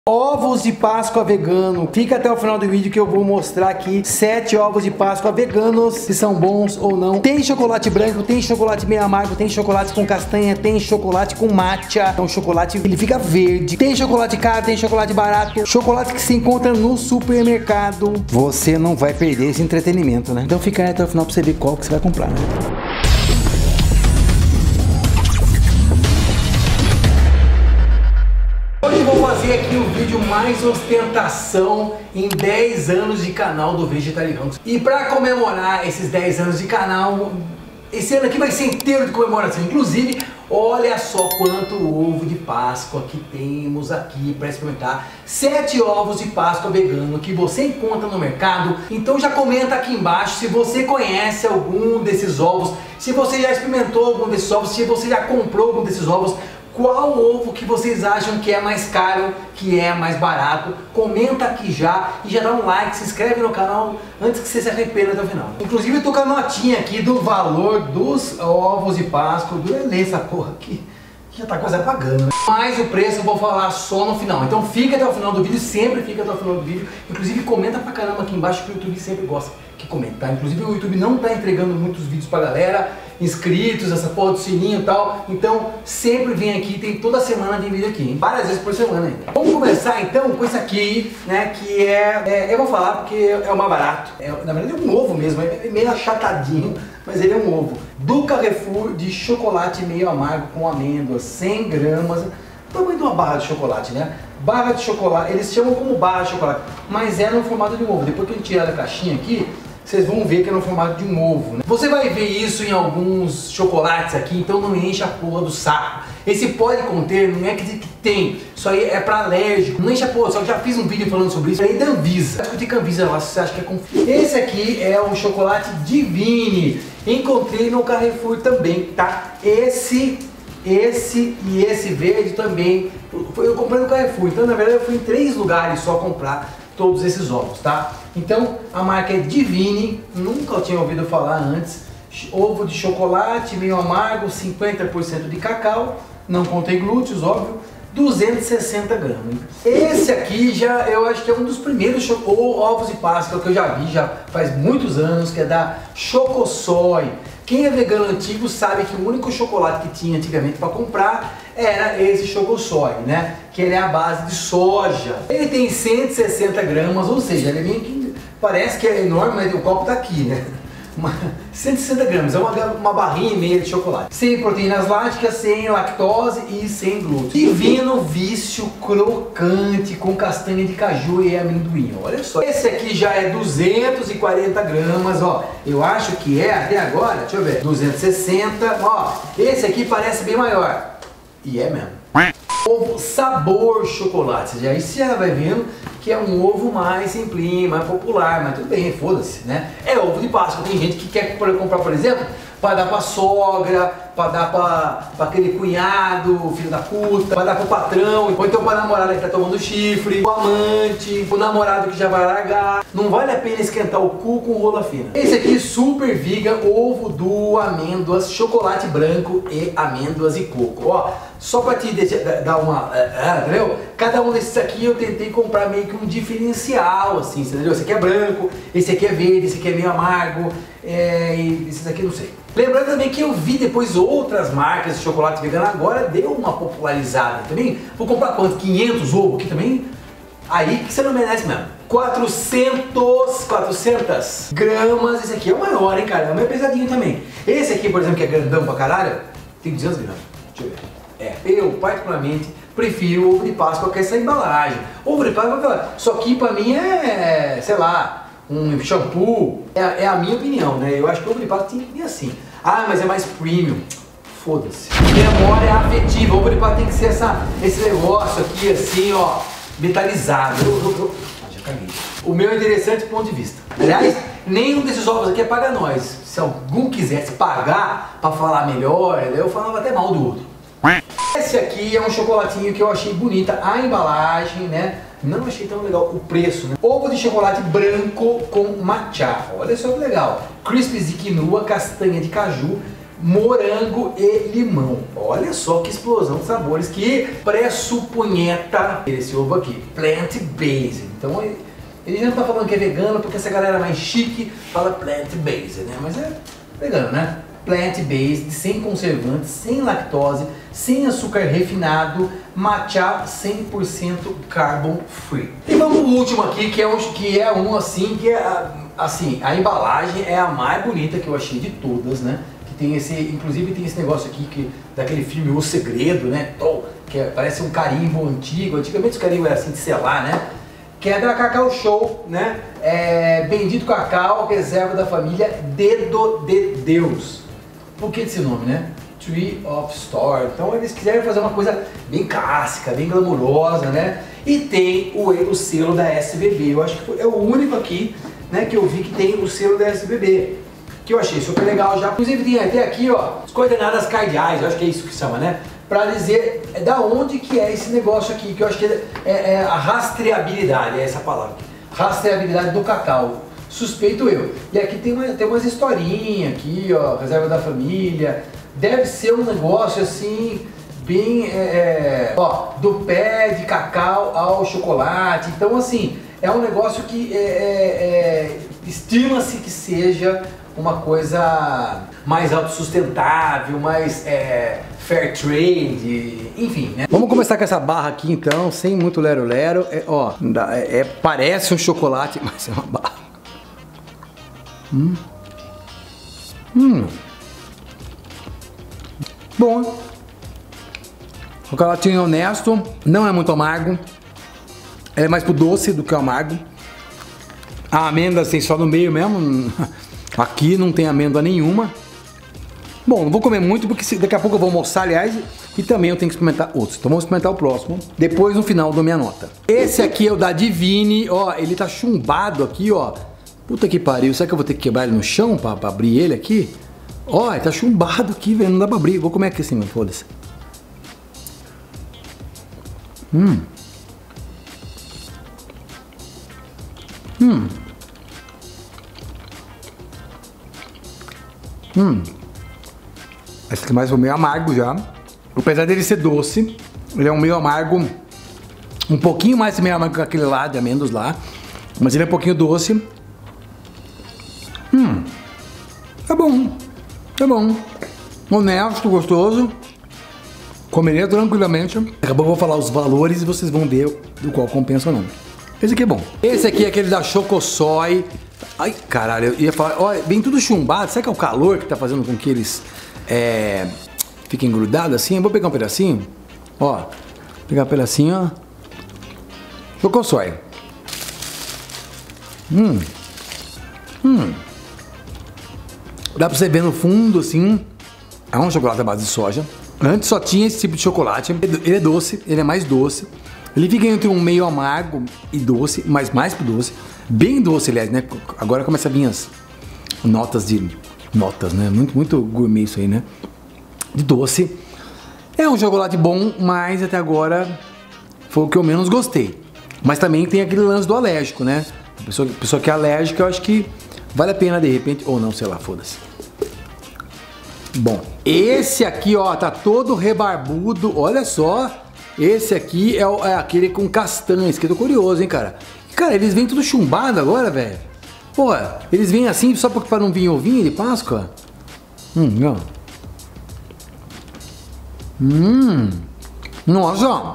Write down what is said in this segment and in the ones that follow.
Ovos de Páscoa vegano. Fica até o final do vídeo que eu vou mostrar aqui 7 ovos de Páscoa veganos, se são bons ou não. Tem chocolate branco, tem chocolate meio amargo, tem chocolate com castanha, tem chocolate com matcha. Então o chocolate ele fica verde. Tem chocolate caro, tem chocolate barato. Chocolate que se encontra no supermercado. Você não vai perder esse entretenimento, né? Então fica aí até o final pra você ver qual que você vai comprar, né? Hoje eu vou fazer aqui o vídeo mais ostentação em 10 anos de canal do Vegetarianos. E para comemorar esses 10 anos de canal, esse ano aqui vai ser inteiro de comemoração. Inclusive, olha só quanto ovo de Páscoa que temos aqui para experimentar. 7 ovos de Páscoa vegano que você encontra no mercado. Então já comenta aqui embaixo se você conhece algum desses ovos, se você já experimentou algum desses ovos, se você já comprou algum desses ovos. Qual ovo que vocês acham que é mais caro, que é mais barato? Comenta aqui já e já dá um like, se inscreve no canal antes que você se arrependa até o final. Inclusive eu tô com a notinha aqui do valor dos ovos de Páscoa. Lê essa porra aqui, já tá quase apagando, né? Mas o preço eu vou falar só no final. Então fica até o final do vídeo, sempre fica até o final do vídeo. Inclusive comenta pra caramba aqui embaixo que o YouTube sempre gosta que comentar. Inclusive o YouTube não tá entregando muitos vídeos pra galera, inscritos, essa porra do sininho e tal. Então sempre vem aqui, tem toda semana de vídeo aqui, hein? Várias vezes por semana ainda. Vamos começar então com esse aqui, né? Que eu vou falar porque é o mais barato. Na verdade é um ovo mesmo, é meio achatadinho, mas ele é um ovo. Do Carrefour de chocolate meio amargo com amêndoas, 100 gramas. O tamanho de uma barra de chocolate, né? Barra de chocolate, eles chamam como barra de chocolate, mas é no formato de um ovo. Depois que a gente tirar da caixinha aqui, vocês vão ver que é no formato de um ovo, né? Você vai ver isso em alguns chocolates aqui, então não enche a porra do saco. Esse pode conter, não é que tem, isso aí é pra alérgico, não enche a porra, só que já fiz um vídeo falando sobre isso aí da Anvisa. Eu discuti com a Anvisa lá, se você acha que é confiável. Esse aqui é o chocolate Divine, encontrei no Carrefour também, tá? Esse e esse verde também, eu comprei no Carrefour, então na verdade eu fui em 3 lugares só comprar todos esses ovos, tá? Então a marca é Divine, nunca tinha ouvido falar antes. Ovo de chocolate meio amargo, 50% de cacau, não contém glúteos, óbvio, 260 gramas. Esse aqui já eu acho que é um dos primeiros ovos de Páscoa que eu já vi, já faz muitos anos, que é da Chocosoy. Quem é vegano antigo sabe que o único chocolate que tinha antigamente para comprar era esse Chocosoy, né? Que ele é a base de soja. Ele tem 160 gramas, ou seja, ele é meio que parece que é enorme, mas o copo tá aqui, né? 160 gramas, é uma barrinha e meia de chocolate. Sem proteínas lácteas, sem lactose e sem glúten. Divino Vício crocante com castanha de caju e amendoim. Olha só. Esse aqui já é 240 gramas, ó. Eu acho que é, até agora, deixa eu ver, 260. Ó, esse aqui parece bem maior. E é mesmo. Ovo sabor chocolate. Aí você já vai vendo que é um ovo mais simplinho, mais popular, mas tudo bem, foda-se, né? É ovo de Páscoa. Tem gente que quer comprar, por exemplo, para dar pra sogra, para dar pra aquele cunhado, filho da puta, para dar pro patrão, ou então pra namorada que tá tomando chifre, o amante, o namorado que já vai largar. Não vale a pena esquentar o cu com rola fina. Esse aqui, super vegan, ovo do amêndoas, chocolate branco e amêndoas e coco. Ó, só pra te dar uma... entendeu? Cada um desses aqui eu tentei comprar meio que um diferencial, assim, entendeu? Esse aqui é branco, esse aqui é verde, esse aqui é meio amargo, e esses aqui não sei. Lembrando também que eu vi depois outras marcas de chocolate vegano, agora deu uma popularizada também. Vou comprar quanto? 500 ovos aqui também? Aí que você não merece mesmo. 400 gramas, esse aqui é o maior, hein, cara? É o mais pesadinho também. Esse aqui, por exemplo, que é grandão pra caralho, tem 200 gramas. Deixa eu ver. Eu particularmente prefiro o ovo de Páscoa que essa embalagem. Ovo de Páscoa, só que pra mim é, sei lá, um shampoo, é a minha opinião, né? Eu acho que o ovo de Páscoa tem que vir assim. Ah, mas é mais premium. Foda-se. Memória afetiva. O ovo de Páscoa tem que ser esse negócio aqui, assim, ó, metalizado. Já caguei. O meu é interessante do ponto de vista. Aliás, nenhum desses ovos aqui é paga nós. Se algum quisesse pagar pra falar melhor, eu falava até mal do outro. Esse aqui é um chocolatinho que eu achei bonita, a embalagem, né? Não achei tão legal o preço, né? Ovo de chocolate branco com matcha. Olha só que legal. Crispies de quinoa, castanha de caju, morango e limão. Olha só que explosão de sabores que pressupunheta esse ovo aqui, plant-based. Então ele já não tá falando que é vegano porque essa galera mais chique fala plant-based, né? Mas é vegano, né? Plant-based, sem conservantes, sem lactose, sem açúcar refinado, matcha 100% carbon free. E vamos pro último aqui, que é um assim, que é assim, a embalagem é a mais bonita que eu achei de todas, né? Tem esse, inclusive tem esse negócio aqui daquele filme O Segredo, né? Parece um carimbo antigo. Antigamente o carimbo era assim de selar, né? Que é da Cacau Show, né? Bendito Cacau, reserva da família Dedo de Deus. Por que esse nome, né? Tree of Store. Então eles quiseram fazer uma coisa bem clássica, bem glamurosa, né? E tem o selo da SBB. Eu acho que é o único aqui, né, que eu vi que tem o selo da SBB. Que eu achei super legal já. Inclusive tem até aqui, ó, as coordenadas cardeais, eu acho que é isso que chama, né? Pra dizer da onde que é esse negócio aqui, que eu acho que é a rastreabilidade, é essa palavra aqui. Rastreabilidade do cacau. Suspeito eu. E aqui tem umas historinhas aqui, ó, reserva da família. Deve ser um negócio assim, bem, ó, do pé de cacau ao chocolate. Então assim, é um negócio que estima-se que seja uma coisa mais autossustentável, mais fair trade, enfim, né? Vamos começar com essa barra aqui então, sem muito lero-lero. Ó, parece um chocolate, mas é uma barra. Bom, o chocolatinho é honesto, não é muito amargo, é mais pro doce do que o amargo. A amêndoa assim só no meio mesmo. Aqui não tem amêndoa nenhuma. Bom, não vou comer muito porque daqui a pouco eu vou almoçar, aliás, e também eu tenho que experimentar outros. Então vamos experimentar o próximo. Depois no final eu dou minha nota. Esse aqui é o da Divine, ó, ele tá chumbado aqui, ó. Puta que pariu, será que eu vou ter que quebrar ele no chão pra abrir ele aqui? Ó, ele tá chumbado aqui, velho, não dá pra abrir. Vou comer aqui assim, mano, foda-se. Esse aqui mais um meio amargo já. Apesar dele ser doce, ele é um meio amargo, um pouquinho mais meio amargo que aquele lá de amêndoas lá, mas ele é um pouquinho doce. Tá bom, tá bom. Honesto, gostoso. Comeria tranquilamente. Daqui a pouco eu vou falar os valores e vocês vão ver do qual compensa ou não. Esse aqui é bom. Esse aqui é aquele da Chocosoy. Ai, caralho, eu ia falar, olha, vem tudo chumbado. Será que é o calor que tá fazendo com que eles fiquem grudados assim? Eu vou pegar um pedacinho, ó. Vou pegar um pedacinho, ó. Chocosoy. Dá pra você ver no fundo, assim, é um chocolate à base de soja. Antes só tinha esse tipo de chocolate. Ele é doce, ele é mais doce. Ele fica entre um meio amargo e doce, mas mais pro doce. Bem doce, aliás, né? Agora começa a vir as notas, né? Muito gourmet isso aí, né? De doce. É um chocolate bom, mas até agora foi o que eu menos gostei. Mas também tem aquele lance do alérgico, né? A pessoa que é alérgica, eu acho que vale a pena de repente, ou não, sei lá, foda-se. Bom, esse aqui, ó, tá todo rebarbudo, olha só. Esse aqui é aquele com castanhas, que eu tô curioso, hein, cara. Cara, eles vêm tudo chumbado agora, velho. Pô, eles vêm assim só pra não vir ovinho de Páscoa? Não. Nossa.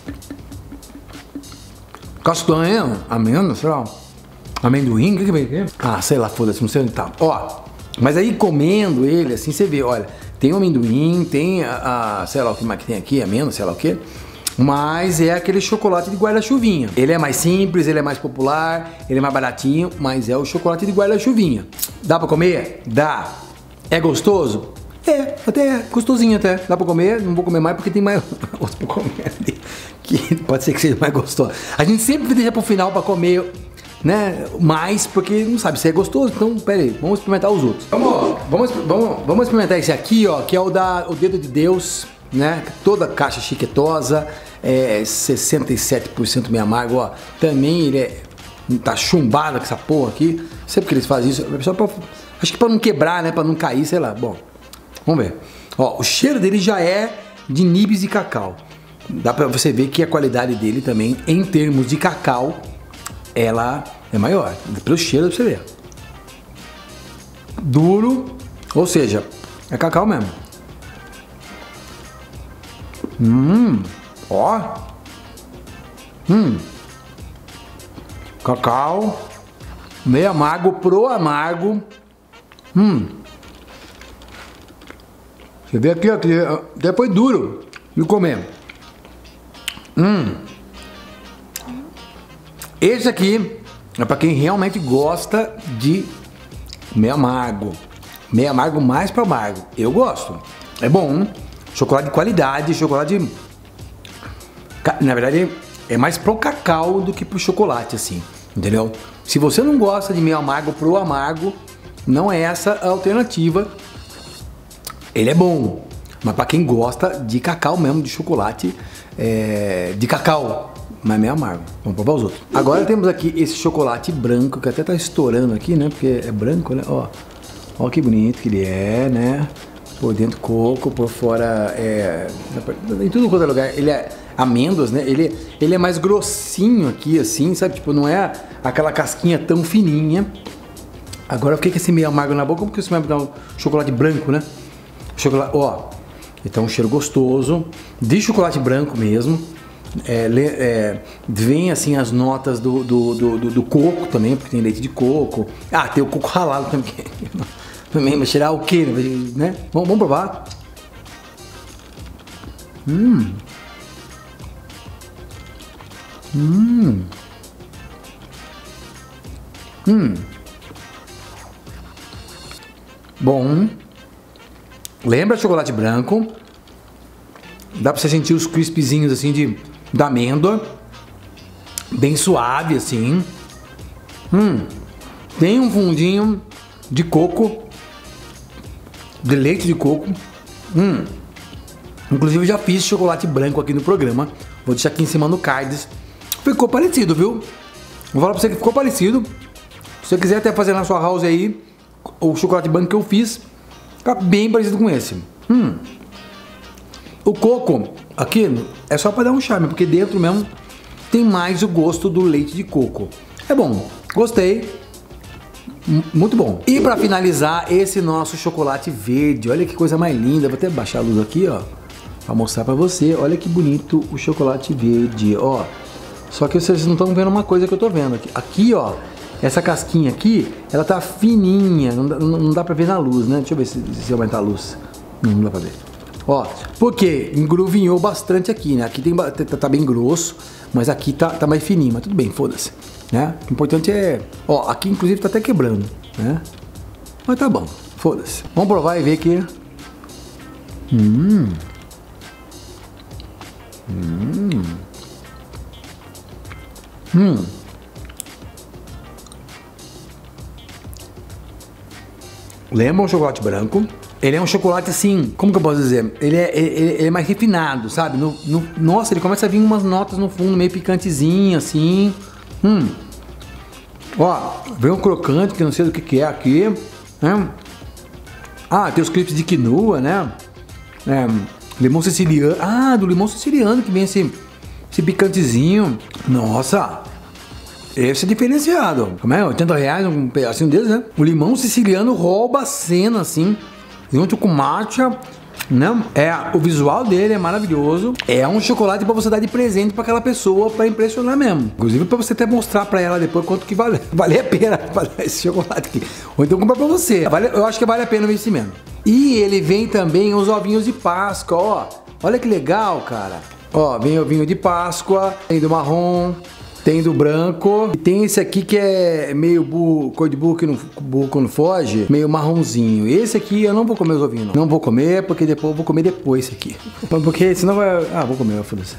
Castanha, amêndoa, sei lá. Amendoim, o que vem aqui? Ah, sei lá, foda-se, não sei onde tá. Ó, mas aí comendo ele, assim, você vê, olha, tem o amendoim, tem sei lá o que mais que tem aqui, amêndoa, sei lá o que. Mas é aquele chocolate de guarda-chuvinha. Ele é mais simples, ele é mais popular, ele é mais baratinho, mas é o chocolate de guarda-chuvinha. Dá pra comer? Dá. É gostoso? É, até é gostosinho até. Dá pra comer, não vou comer mais porque tem mais outro pra comer ali, que pode ser que seja mais gostoso. A gente sempre deixa pro final pra comer, né, mais, porque não sabe se é gostoso. Então, pera aí, vamos experimentar os outros. Vamos experimentar esse aqui, ó, que é o Dedo de Deus, né, toda caixa chiquetosa, 67% meio amargo, ó. Também ele tá chumbado com essa porra aqui. Não sei porque eles fazem isso, só pra, acho que pra não quebrar, né, pra não cair, sei lá. Bom, Vamos ver. Ó, o cheiro dele já é de nibs de cacau. Dá pra você ver que a qualidade dele também, em termos de cacau, ela é maior. Pelo cheiro pra você ver. Duro, ou seja, é cacau mesmo. Ó. Cacau. Meio amargo pro amargo. Você vê aqui, ó, depois duro de comer. Esse aqui é para quem realmente gosta de meio amargo. Meio amargo mais para amargo. Eu gosto. É bom. Chocolate de qualidade, chocolate... Na verdade, é mais pro cacau do que pro chocolate, assim. Entendeu? Se você não gosta de meio amargo pro amargo, não é essa a alternativa. Ele é bom, mas para quem gosta de cacau mesmo, de chocolate, de cacau, mas meio amargo. Vamos provar os outros. Agora temos aqui esse chocolate branco, que até tá estourando aqui, né? Porque é branco, né? Ó que bonito que ele é, né? Por dentro coco, por fora em tudo quanto é lugar. Ele é amêndoas, né? Ele é mais grossinho aqui, assim, sabe? Tipo, não é aquela casquinha tão fininha. Agora eu fiquei com esse meio amargo na boca, porque você vai dar um chocolate branco, né? Chocolate, ó, então um cheiro gostoso, de chocolate branco mesmo. Vem assim as notas do coco também, porque tem leite de coco. Ah, tem o coco ralado também. Também vai tirar o que, né? Vamos provar. Bom. Lembra chocolate branco. Dá pra você sentir os crispzinhos assim da amêndoa. Bem suave assim. Tem um fundinho de coco. De leite de coco. Inclusive eu já fiz chocolate branco aqui no programa. Vou deixar aqui em cima no cards. Ficou parecido, viu? Vou falar pra você que ficou parecido. Se você quiser até fazer na sua house aí, o chocolate branco que eu fiz, fica bem parecido com esse. O coco aqui é só para dar um charme, porque dentro mesmo tem mais o gosto do leite de coco. É bom, gostei. Muito bom. E para finalizar, esse nosso chocolate verde. Olha que coisa mais linda. Vou até baixar a luz aqui, ó, para mostrar para você. Olha que bonito o chocolate verde, ó. Só que vocês não estão vendo uma coisa que eu tô vendo aqui. Aqui, ó, essa casquinha aqui, ela tá fininha, não dá pra ver na luz, né? Deixa eu ver se aumentar a luz. Não dá pra ver. Ó, porque engruvinhou bastante aqui, né? Aqui tá bem grosso, mas aqui tá mais fininho, mas tudo bem, foda-se, né? O importante é... Ó, aqui inclusive tá até quebrando, né? Mas tá bom, foda-se. Vamos provar e ver aqui. Lembra um chocolate branco? Ele é um chocolate assim, como que eu posso dizer? Ele é mais refinado, sabe? Nossa, ele começa a vir umas notas no fundo, meio picantezinho, assim. Ó, vem um crocante, que eu não sei do que é aqui. Ah, tem os clipes de quinoa, né? Limão siciliano. Ah, do limão siciliano que vem esse picantezinho. Nossa! Esse é diferenciado. Como é? R$80 um pedacinho deles, né? O limão siciliano rouba a cena, assim, junto com matcha, né? O visual dele é maravilhoso. É um chocolate pra você dar de presente pra aquela pessoa, pra impressionar mesmo. Inclusive pra você até mostrar pra ela depois quanto que vale a pena pagar esse chocolate aqui. Ou então comprar pra você. Eu acho que vale a pena o investimento. E ele vem também os ovinhos de Páscoa, ó. Olha que legal, cara. Ó, vem ovinho de Páscoa, tem do marrom, tem do branco, e tem esse aqui que é meio cor de burro que burro quando foge, meio marronzinho. Esse aqui eu não vou comer os ovinhos, não vou comer, porque depois eu vou comer depois esse aqui. Porque senão vai... Ah, vou comer, foda-se.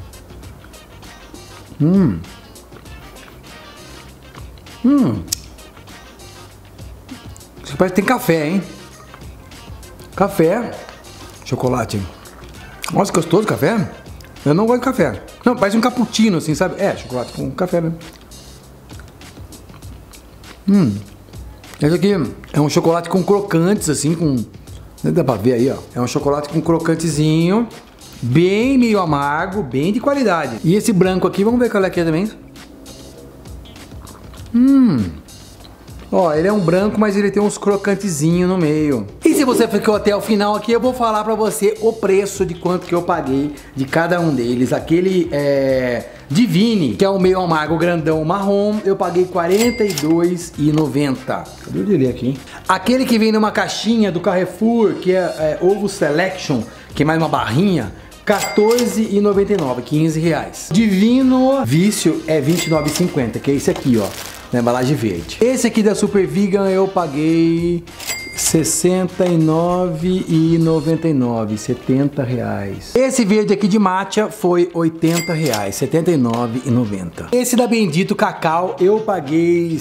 Isso parece que tem café, hein? Café, chocolate. Nossa, gostoso café. Eu não gosto de café. Não, parece um cappuccino, assim, sabe? Chocolate com café, né? Esse aqui é um chocolate com crocantes, assim, Dá pra ver aí, ó. É um chocolate com crocantezinho, bem meio amargo, bem de qualidade. E esse branco aqui, vamos ver qual é que é também. Ó, ele é um branco, mas ele tem uns crocantezinhos no meio. E se você ficou até o final aqui, eu vou falar pra você o preço de quanto que eu paguei de cada um deles. Aquele Divine, que é o meio amargo grandão marrom, eu paguei R$42,90. Cadê o dele aqui? Aquele que vem numa caixinha do Carrefour, que é Ovo Selection, que é mais uma barrinha, R$14,99, R$15. Divino Vício é R$29,50, que é esse aqui, ó, na embalagem verde. Esse aqui da Super Vegan eu paguei R$69,99, R$70. Esse verde aqui de matcha foi R$80, R$79,90. Esse da Bendito Cacau eu paguei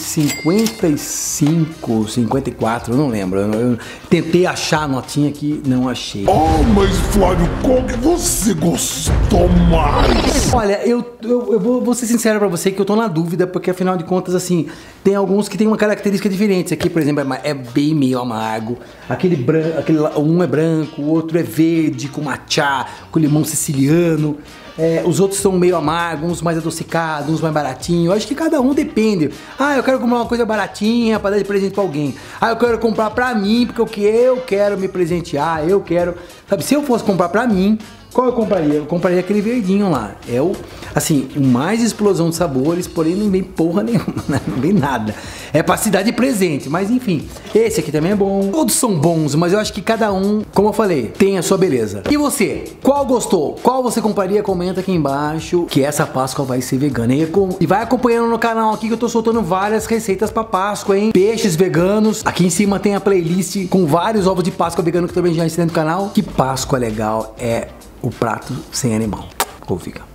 55, 54, eu não lembro. Eu tentei achar a notinha aqui, não achei. Oh, mas Flávio, qual que você gostou mais? Olha, eu vou ser sincero pra você que eu tô na dúvida, porque afinal de contas, assim, tem alguns que tem uma característica diferente. Esse aqui, por exemplo, é bem meio amargo. Aquele branco, um é branco, o outro é verde, com matcha, com limão siciliano. Os outros são meio amargos, uns mais adocicados, uns mais baratinhos. Eu acho que cada um depende. Ah, eu quero comprar uma coisa baratinha pra dar de presente pra alguém. Ah, eu quero comprar pra mim, porque eu quero me presentear, eu quero... Sabe, se eu fosse comprar pra mim, qual eu compraria? Eu compraria aquele verdinho lá. É o, assim, o mais explosão de sabores, porém não vem porra nenhuma, né? Não vem nada. É pra se dar de presente, mas enfim. Esse aqui também é bom. Todos são bons, mas eu acho que cada um, como eu falei, tem a sua beleza. E você? Qual gostou? Qual você compraria? Comenta aqui embaixo, que essa Páscoa vai ser vegana. E vai acompanhando no canal aqui que eu tô soltando várias receitas pra Páscoa, hein? Peixes veganos. Aqui em cima tem a playlist com vários ovos de Páscoa vegano que eu também já ensinei no canal. Que Páscoa legal é o prato sem animal. Confia.